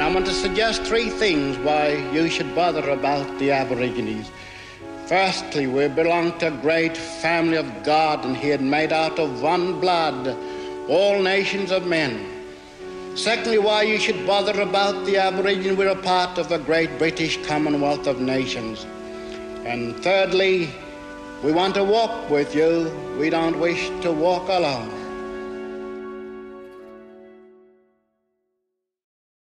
I want to suggest three things why you should bother about the Aborigines. Firstly, we belong to a great family of God, and he had made out of one blood all nations of men. Secondly, why you should bother about the Aborigines, we're a part of a great British Commonwealth of Nations. And thirdly, we want to walk with you. We don't wish to walk alone.